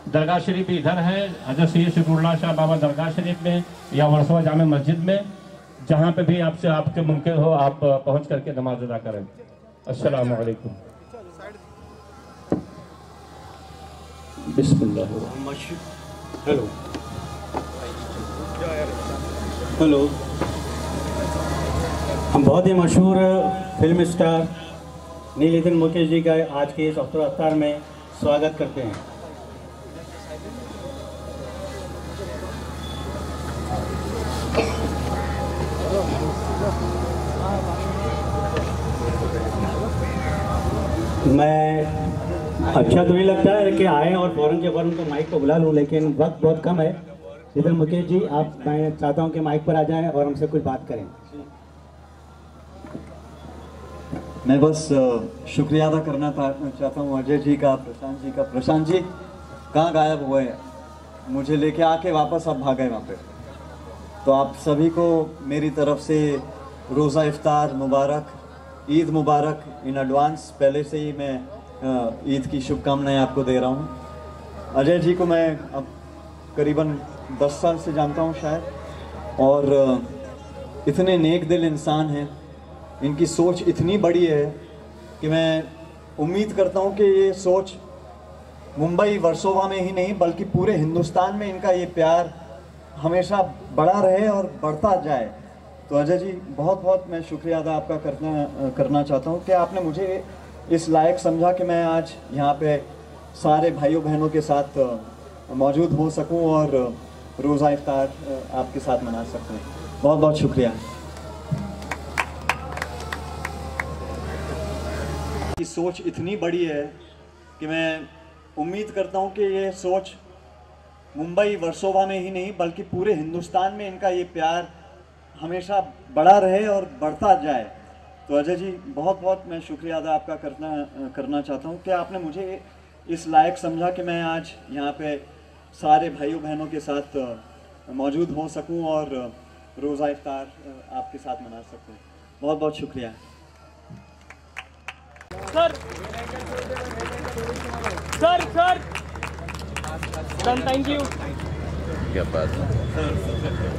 दरगाह शरीफ भी इधर है, हजरत सैयद शफीउल्लाह शाह बाबा दरगाह शरीफ में या वर्सोवा जामे मस्जिद में, जहाँ पे भी आपसे आपके मुमकिन हो आप पहुँच करके नमाज अदा करें। अस्सलामु अलैकुम। बिस्मिल्लाह। हेलो हेलो, हम बहुत ही मशहूर फिल्म स्टार नीलितिन मुकेश जी का आज के इस अफ्तार अफ्तार में स्वागत करते हैं। मैं अच्छा तो नहीं लगता है कि आए और फ़ौरन के फ़ौरन तो माइक को बुला लूँ, लेकिन वक्त बहुत कम है। नीलितिन मुकेश जी, आप, मैं चाहता हूँ कि माइक पर आ जाएं और हमसे कुछ बात करें। मैं बस शुक्रिया अदा करना चाहता हूँ अजय जी का, प्रशांत जी का। प्रशांत जी कहाँ गायब हुए हैं, मुझे लेके आके वापस आप भाग गए वहाँ पे। तो आप सभी को मेरी तरफ से रोज़ा इफ्तार मुबारक, ईद मुबारक इन एडवांस। पहले से ही मैं ईद की शुभकामनाएं आपको दे रहा हूँ। अजय जी को मैं अब करीबन 10 साल से जानता हूँ शायद, और इतने नेक दिल इंसान हैं, इनकी सोच इतनी बड़ी है कि मैं उम्मीद करता हूँ कि ये सोच मुंबई वर्सोवा में ही नहीं बल्कि पूरे हिंदुस्तान में इनका ये प्यार हमेशा बढ़ा रहे और बढ़ता जाए। तो अजय जी बहुत बहुत मैं शुक्रिया अदा आपका करना चाहता हूँ कि आपने मुझे इस लायक समझा कि मैं आज यहाँ पे सारे भाइयों बहनों के साथ मौजूद हो सकूँ और रोज़ा इफ्तार आपके साथ मना सकूँ। बहुत बहुत शुक्रिया। की सोच इतनी बड़ी है कि मैं उम्मीद करता हूँ कि ये सोच मुंबई वर्सोवा में ही नहीं बल्कि पूरे हिंदुस्तान में इनका ये प्यार हमेशा बढ़ा रहे और बढ़ता जाए। तो अजय जी बहुत बहुत मैं शुक्रिया अदा आपका करना चाहता हूँ कि आपने मुझे इस लायक समझा कि मैं आज यहाँ पे सारे भाइयों बहनों के साथ मौजूद हो सकूँ और रोज़ा इफ्तार आपके साथ मना सकूँ। बहुत बहुत शुक्रिया sir. Sir sir sir, thank you. क्या बात है।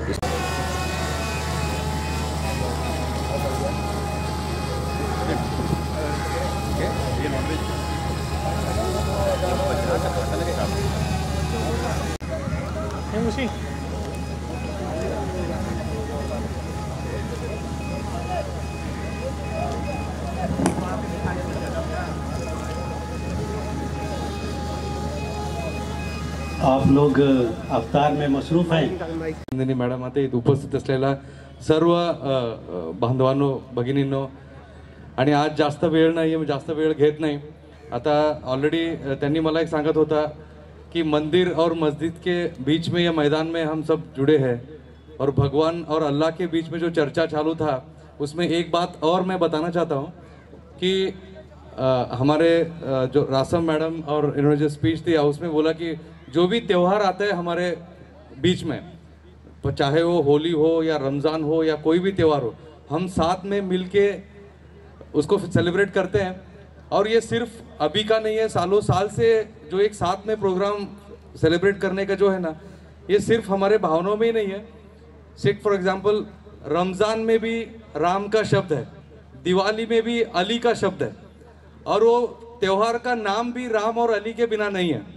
आप लोग अफ्तार में मसरूफ हैं। नंदिनी मॅडम आता इथे उपस्थित असलेला सर्व बांधवांनो, भगिनींनो, आणि आज जास्त वेळ नाही आहे, जास्त वेळ घेत नाही। आता ऑलरेडी त्यांनी मला एक सांगत होता कि मंदिर और मस्जिद के बीच में या मैदान में हम सब जुड़े हैं और भगवान और अल्लाह के बीच में जो चर्चा चालू था उसमें एक बात और मैं बताना चाहता हूँ कि हमारे जो रासम मैडम और इन्होंने जो स्पीच दिया उसमें बोला कि जो भी त्यौहार आता है हमारे बीच में, चाहे वो होली हो या रमज़ान हो या कोई भी त्यौहार हो, हम साथ में मिलके उसको सेलिब्रेट करते हैं। और ये सिर्फ अभी का नहीं है, सालों साल से जो एक साथ में प्रोग्राम सेलिब्रेट करने का जो है ना, ये सिर्फ हमारे भावनाओं में ही नहीं है। सिर्फ फॉर एग्जांपल रमज़ान में भी राम का शब्द है, दिवाली में भी अली का शब्द है, और वो त्यौहार का नाम भी राम और अली के बिना नहीं है।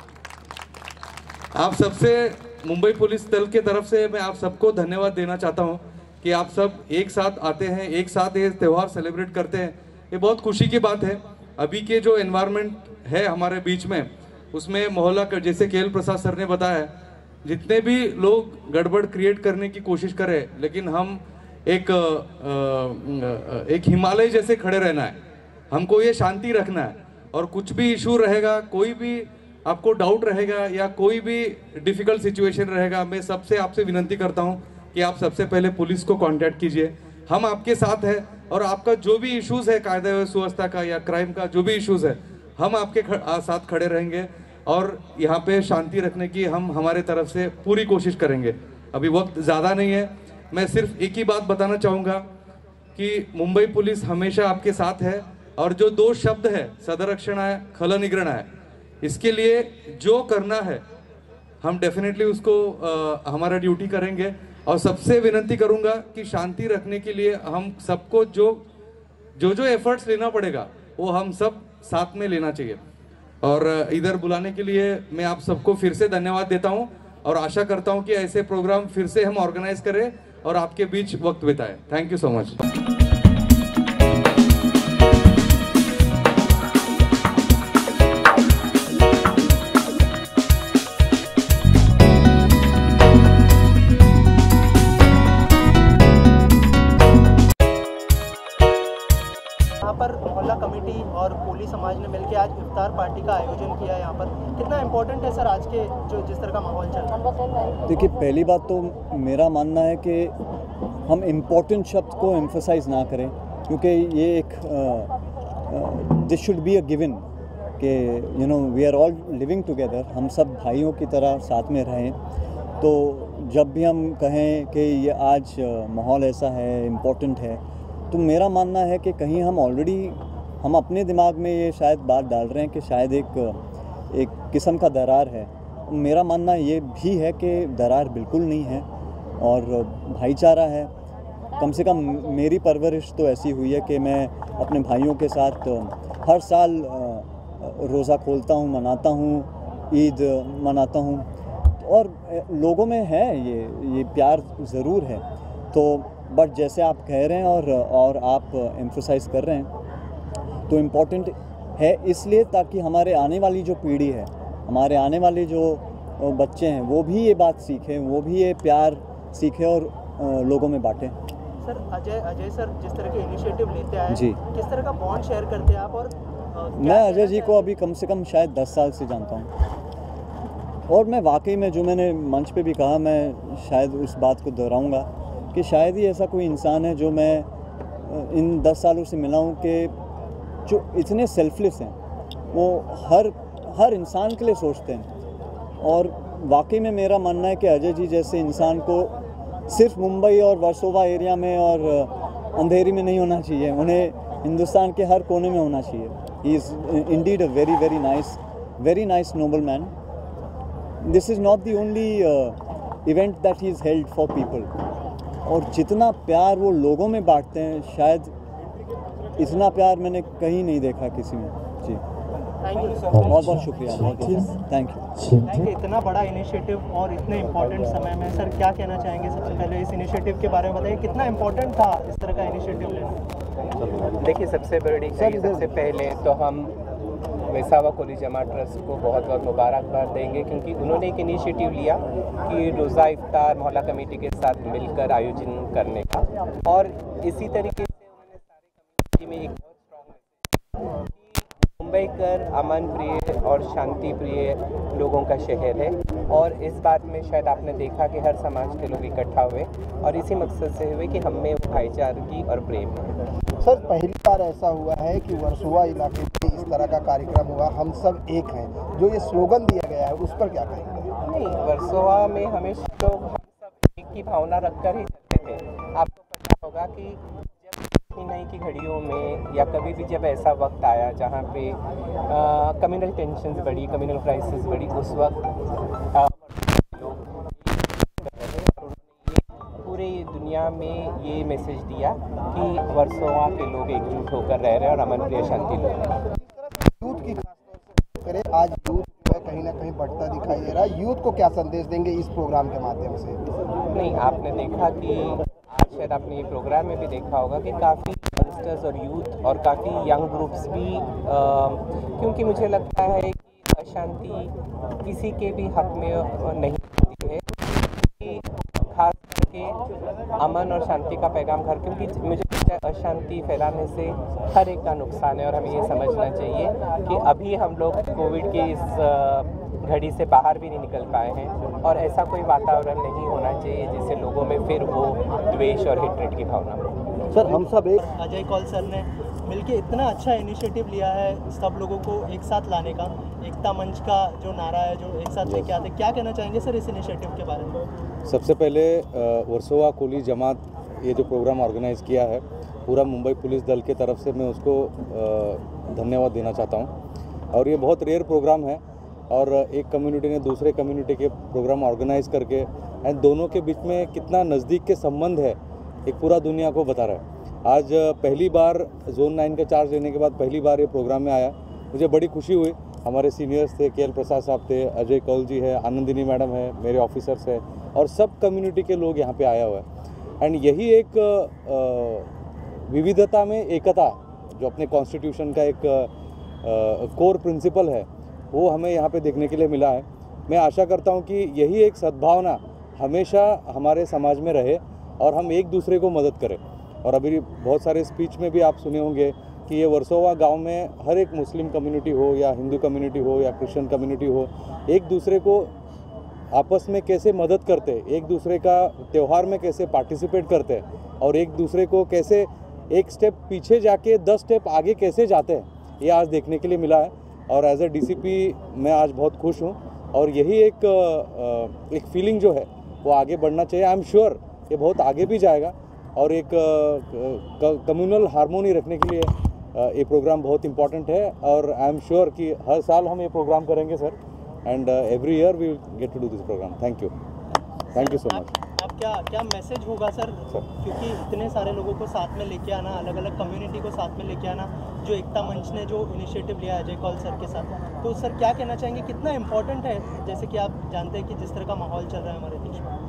आप सबसे मुंबई पुलिस दल के तरफ से मैं आप सबको धन्यवाद देना चाहता हूं कि आप सब एक साथ आते हैं, एक साथ ये त्यौहार सेलिब्रेट करते हैं। ये बहुत खुशी की बात है। अभी के जो एनवायरनमेंट है हमारे बीच में, उसमें मोहल्ला का, जैसे केएल प्रसाद सर ने बताया, जितने भी लोग गड़बड़ क्रिएट करने की कोशिश करें, लेकिन हम एक हिमालय जैसे खड़े रहना है। हमको ये शांति रखना है, और कुछ भी इशू रहेगा, कोई भी आपको डाउट रहेगा या कोई भी डिफिकल्ट सिचुएशन रहेगा, मैं सबसे आपसे विनती करता हूं कि आप सबसे पहले पुलिस को कांटेक्ट कीजिए। हम आपके साथ हैं, और आपका जो भी इश्यूज है कायदा व सुव्यवस्था का या क्राइम का जो भी इश्यूज है, हम आपके साथ खड़े रहेंगे और यहाँ पे शांति रखने की हम हमारे तरफ से पूरी कोशिश करेंगे। अभी वक्त ज़्यादा नहीं है, मैं सिर्फ एक ही बात बताना चाहूँगा कि मुंबई पुलिस हमेशा आपके साथ है, और जो दो शब्द है, सदरक्षण है, खलनिग्रहण है, इसके लिए जो करना है हम डेफिनेटली उसको हमारा ड्यूटी करेंगे। और सबसे विनती करूंगा कि शांति रखने के लिए हम सबको जो एफर्ट्स लेना पड़ेगा वो हम सब साथ में लेना चाहिए। और इधर बुलाने के लिए मैं आप सबको फिर से धन्यवाद देता हूं और आशा करता हूं कि ऐसे प्रोग्राम फिर से हम ऑर्गेनाइज करें और आपके बीच वक्त बिताएं। Thank you so much. यहाँ पर मोहल्ला कमेटी और कोली समाज ने मिलकर आज इफ्तार पार्टी का आयोजन किया है। यहाँ पर कितना इम्पोर्टेंट है सर आज के जो जिस तरह का माहौल चल रहा है? देखिए, पहली बात तो मेरा मानना है कि हम इम्पोर्टेंट शब्द को एम्फसाइज ना करें, क्योंकि ये एक this should be a given कि you know we are all living together, हम सब भाइयों की तरह साथ में रहें। तो जब भी हम कहें कि ये आज माहौल ऐसा है, इम्पोर्टेंट है, तो मेरा मानना है कि कहीं हम अपने दिमाग में ये शायद बात डाल रहे हैं कि शायद एक किस्म का दरार है। मेरा मानना ये भी है कि दरार बिल्कुल नहीं है और भाईचारा है। कम से कम मेरी परवरिश तो ऐसी हुई है कि मैं अपने भाइयों के साथ हर साल रोज़ा खोलता हूँ, मनाता हूँ, ईद मनाता हूँ और लोगों में है ये प्यार ज़रूर है। तो बट जैसे आप कह रहे हैं और आप एम्फसाइज़ कर रहे हैं, तो इम्पोर्टेंट है इसलिए ताकि हमारे आने वाली जो पीढ़ी है, हमारे आने वाले जो बच्चे हैं, वो भी ये बात सीखें, वो भी ये प्यार सीखें और लोगों में बांटें। सर अजय सर जिस तरह के इनिशिएटिव लेते आए जी, किस तरह का बॉन्ड शेयर करते हैं आप? और मैं अजय जी को अभी कम से कम शायद 10 साल से जानता हूँ और मैं वाकई में, जो मैंने मंच पे भी कहा, मैं शायद उस बात को दोहराऊँगा कि शायद ही ऐसा कोई इंसान है जो मैं इन 10 सालों से मिला हूँ कि जो इतने सेल्फलेस हैं, वो हर इंसान के लिए सोचते हैं। और वाकई में मेरा मानना है कि अजय जी जैसे इंसान को सिर्फ मुंबई और वर्सोवा एरिया में और अंधेरी में नहीं होना चाहिए, उन्हें हिंदुस्तान के हर कोने में होना चाहिए। He is indeed a very nice noble man. This is not the only event that he is held for people. और जितना प्यार वो लोगों में बांटते हैं, शायद इतना प्यार मैंने कहीं नहीं देखा किसी में। जी, थैंक यू सर। बहुत बहुत शुक्रिया, थैंक यू। इतना बड़ा इनिशिएटिव और इतने इम्पोर्टेंट समय में सर क्या कहना चाहेंगे? सबसे पहले इस इनिशिएटिव के बारे में बताइए, कितना इम्पोर्टेंट था इस तरह का इनिशिएटिव लेना? देखिए, सबसे पहले तो हम वेसावा कोली जमात ट्रस्ट को बहुत बहुत मुबारकबाद देंगे, क्योंकि उन्होंने एक इनिशिएटिव लिया कि रोज़ा इफ्तार मोहल्ला कमेटी के साथ मिलकर आयोजन करने का। और इसी तरीके से उन्होंने सारे कम्युनिटी में एक बहुत स्ट्रॉन्ग कि मुंबई कर अमन प्रिय और शांति प्रिय लोगों का शहर है। और इस बात में शायद आपने देखा कि हर समाज के लोग इकट्ठा हुए और इसी मकसद से हुए कि हम में भाईचारगी और प्रेम है। सर, पहली बार ऐसा हुआ है कि वर्सोवा इलाके में इस तरह का कार्यक्रम हुआ, हम सब एक हैं, जो ये स्लोगन दिया गया है उस पर क्या कहेंगे? नहीं, वर्सोवा में हमेशा लोग हम सब एक की भावना रखकर ही चलते थे। आपको पता होगा कि जब कठिनाई की घड़ियों में या कभी भी जब ऐसा वक्त आया जहाँ पे कम्युनल टेंशन्स बढ़ी, कम्युनल क्राइसिस बढ़ी, उस वक्त पूरे दुनिया में ये मैसेज दिया कि वर्सोवा के लोग एकजुट होकर रह रहे हैं और अमन प्रिय शांति लोग हैं। यूथ की खासतौर से करें, आज यूथ जो है कहीं ना कहीं बढ़ता दिखाई दे रहा है, यूथ को क्या संदेश देंगे इस प्रोग्राम के माध्यम से? नहीं, आपने देखा कि आज शायद आपने ये प्रोग्राम में भी देखा होगा कि काफ़ी यंगस्टर्स और यूथ और काफ़ी यंग ग्रुप्स भी क्योंकि मुझे लगता है कि अशांति किसी के भी हक में नहीं होती है, कि खास करके अमन और शांति का पैगाम घर, क्योंकि मुझे लगता है अशांति फैलाने से हर एक का नुकसान है। और हमें ये समझना चाहिए कि अभी हम लोग कोविड की इस घड़ी से बाहर भी नहीं निकल पाए हैं और ऐसा कोई वातावरण नहीं होना चाहिए जिससे लोगों में फिर वो द्वेष और हेट्रेड की भावना हो। सर, हम सब एक अजय कौल सर ने मिलके इतना अच्छा इनिशिएटिव लिया है सब लोगों को एक साथ लाने का, एकता मंच का जो नारा है जो एक साथ लेके आते, क्या कहना चाहेंगे सर इस इनिशिएटिव के बारे में? सबसे पहले वर्सोवा कोली जमात ये जो प्रोग्राम ऑर्गेनाइज़ किया है, पूरा मुंबई पुलिस दल के तरफ से मैं उसको धन्यवाद देना चाहता हूँ। और ये बहुत रेयर प्रोग्राम है और एक कम्युनिटी ने दूसरे कम्युनिटी के प्रोग्राम ऑर्गेनाइज करके एंड दोनों के बीच में कितना नज़दीक के संबंध है एक पूरा दुनिया को बता रहा है। आज पहली बार जोन 9 का चार्ज लेने के बाद पहली बार ये प्रोग्राम में आया, मुझे बड़ी खुशी हुई। हमारे सीनियर्स थे, KL प्रसाद साहब थे, अजय कौल जी है, आनंदिनी मैडम है, मेरे ऑफिसर्स हैं और सब कम्युनिटी के लोग यहाँ पे आया हुआ है। एंड यही एक विविधता में एकता जो अपने कॉन्स्टिट्यूशन का एक कोर प्रिंसिपल है वो हमें यहाँ पे देखने के लिए मिला है। मैं आशा करता हूँ कि यही एक सद्भावना हमेशा हमारे समाज में रहे और हम एक दूसरे को मदद करें। और अभी बहुत सारे स्पीच में भी आप सुने होंगे कि ये वर्सोवा गांव में हर एक मुस्लिम कम्युनिटी हो या हिंदू कम्युनिटी हो या क्रिश्चियन कम्युनिटी हो, एक दूसरे को आपस में कैसे मदद करते, एक दूसरे का त्यौहार में कैसे पार्टिसिपेट करते और एक दूसरे को कैसे एक स्टेप पीछे जाके 10 स्टेप आगे कैसे जाते हैं, ये आज देखने के लिए मिला है। और एज ए DCP मैं आज बहुत खुश हूँ और यही एक फीलिंग जो है वो आगे बढ़ना चाहिए। आई एम श्योर ये बहुत आगे भी जाएगा और एक कम्युनल हार्मोनी रखने के लिए ये प्रोग्राम बहुत इंपॉर्टेंट है। और आई एम श्योर कि हर साल हम ये प्रोग्राम करेंगे sir, and every year we will get to do this programme. Thank you so much. आप क्या मैसेज होगा सर, क्योंकि इतने सारे लोगों को साथ में लेके आना, अलग अलग कम्युनिटी को साथ में लेके आना, जो एकता मंच ने जो इनिशिएटिव लिया है अजय कौल सर के साथ, तो सर क्या कहना चाहेंगे, कितना इम्पोर्टेंट है, जैसे कि आप जानते हैं कि जिस तरह का माहौल चल रहा है हमारे देश में।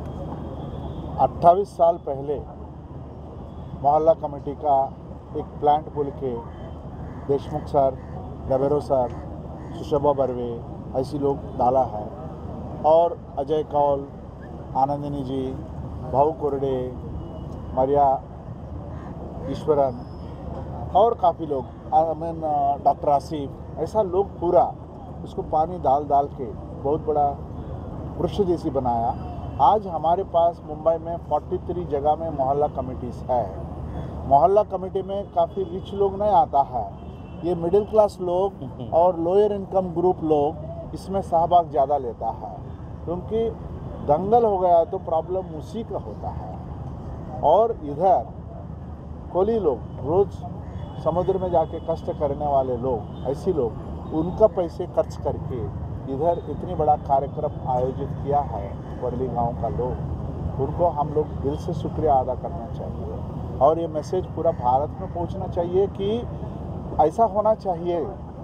28 साल पहले मोहल्ला कमेटी का एक प्लांट बोल के देशमुख सर, डबेरो सर, सुशोभा बर्वे ऐसी लोग डाला है और अजय कौल, आनंदिनी जी, भाऊ कोरडे, मरिया ईश्वरन और काफ़ी लोग, डॉक्टर आसिफ, ऐसा लोग पूरा उसको पानी डाल के बहुत बड़ा वृक्ष जैसी बनाया। आज हमारे पास मुंबई में 43 जगह में मोहल्ला कमेटीज़ है। मोहल्ला कमेटी में काफ़ी रिच लोग नहीं आता है, ये मिडिल क्लास लोग और लोअर इनकम ग्रुप लोग इसमें सहभाग ज़्यादा लेता है, क्योंकि दंगल हो गया तो प्रॉब्लम उसी का होता है। और इधर कोली लोग रोज़ समुद्र में जाके कष्ट करने वाले लोग, ऐसे लोग उनका पैसे खर्च करके इधर इतनी बड़ा कार्यक्रम आयोजित किया है वर्ली गांव का लोग, उनको हम लोग दिल से शुक्रिया अदा करना चाहिए। और ये मैसेज पूरा भारत में पहुंचना चाहिए कि ऐसा होना चाहिए,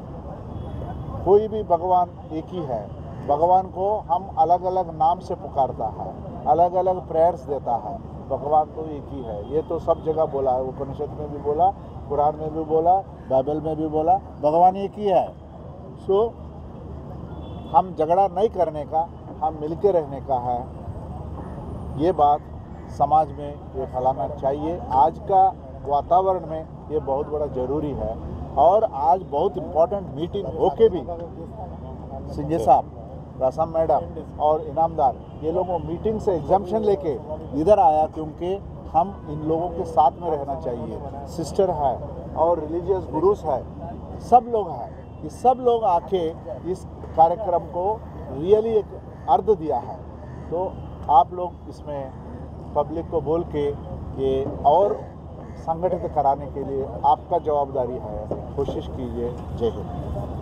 कोई भी भगवान एक ही है, भगवान को हम अलग अलग नाम से पुकारता है, अलग अलग प्रेयर्स देता है, भगवान तो एक ही है। ये तो सब जगह बोला है, उपनिषद में भी बोला, कुरान में भी बोला, बाइबल में भी बोला, भगवान एक ही है। सो हम झगड़ा नहीं करने का, हम मिलके रहने का है, ये बात समाज में ये फैलाना चाहिए। आज का वातावरण में ये बहुत बड़ा ज़रूरी है। और आज बहुत इम्पोर्टेंट मीटिंग होके भी संजय साहब, रासम मैडम और इनामदार ये लोगों मीटिंग से एग्जाम्पशन लेके इधर आया, क्योंकि हम इन लोगों के साथ में रहना चाहिए। सिस्टर है और रिलीजियस गुरुस है, सब लोग हैं, ये सब लोग आके इस कार्यक्रम को रियली एक अर्थ दिया है। तो आप लोग इसमें पब्लिक को बोल के ये और संगठित कराने के लिए आपका जवाबदारी है, कोशिश कीजिए। जय हिंद।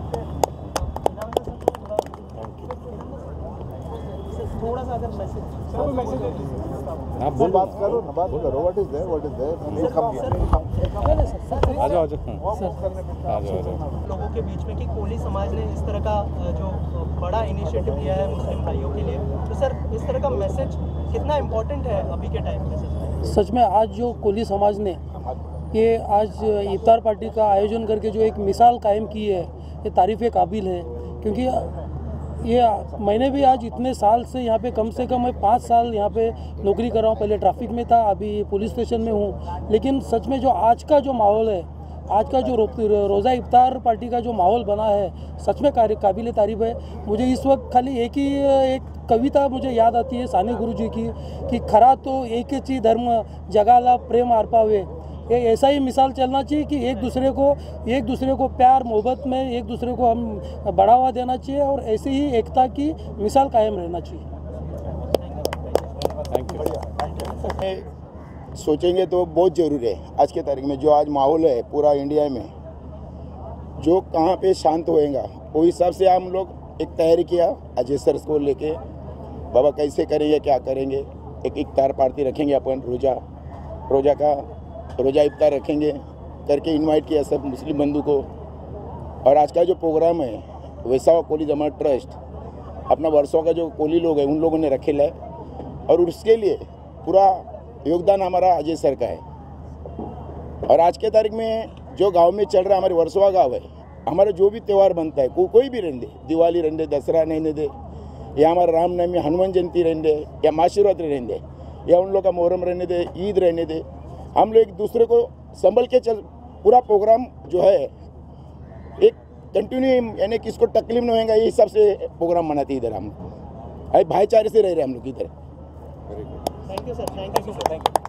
थोड़ा सा अगर मैसेज आप बात करो ना, बात करो। What is there, what is there, आ जाओ लोगों के बीच में कि कोली समाज ने इस तरह का जो बड़ा इनिशिएटिव लिया है मुस्लिम भाइयों के लिए, तो सर इस तरह का मैसेज कितना इम्पोर्टेंट है अभी के टाइम में? सच में आज जो कोली समाज ने ये आज इफ्तार पार्टी का आयोजन करके जो एक मिसाल कायम की है, ये तारीफ़ काबिल है। क्योंकि ये मैंने भी आज इतने साल से यहाँ पे, कम से कम मैं 5 साल यहाँ पे नौकरी कर रहा हूँ। पहले ट्रैफिक में था, अभी पुलिस स्टेशन में हूँ। लेकिन सच में जो आज का जो माहौल है, आज का जो रोज़ा इफ्तार पार्टी का जो माहौल बना है, सच में काबिल तारीफ़ है। मुझे इस वक्त खाली एक कविता मुझे याद आती है सानी गुरु जी की, कि खरा तो एक ही धर्म जगाला प्रेम आर पावे। ये ऐसा ही मिसाल चलना चाहिए कि एक दूसरे को प्यार मोहब्बत में एक दूसरे को हम बढ़ावा देना चाहिए और ऐसे ही एकता की मिसाल कायम रहना चाहिए। सोचेंगे तो बहुत ज़रूरी है आज के तारीख में, जो आज माहौल है पूरा इंडिया में, जो कहाँ पे शांत होएगा वो हिसाब से हम लोग एक तैयारी किया अजय सर को लेके, बाबा कैसे करेंगे क्या करेंगे, एक इफ्तार पार्टी रखेंगे अपन, रोज़ा इफ्तार रखेंगे करके इनवाइट किया सब मुस्लिम बंधु को। और आज का जो प्रोग्राम है वैसा कोली जमात ट्रस्ट अपना वर्षों का जो कोली लोग हैं उन लोगों ने रखे है और उसके लिए पूरा योगदान हमारा अजय सर का है। और आज के तारीख में जो गांव में चल रहा है, हमारे वर्सोवा गांव है, हमारा जो भी त्यौहार बनता है कोई भी रहने दे, दिवाली रहने दे, दसरा रहने दे, या हमारा रामनवमी हनुमान जयंती रहने दे, या महाशिवरात्रि रहने दे, या उन लोग का मोहर्रम रहने दे, ईद रहने दे, हम लोग एक दूसरे को संभल के चल, पूरा प्रोग्राम जो है एक कंटिन्यू, यानी किसको तकलीफ नहीं होगा ये हिसाब से प्रोग्राम मनाते इधर हम भाईचारे से रह रहे हम लोग इधर। Thank you sir, thank you.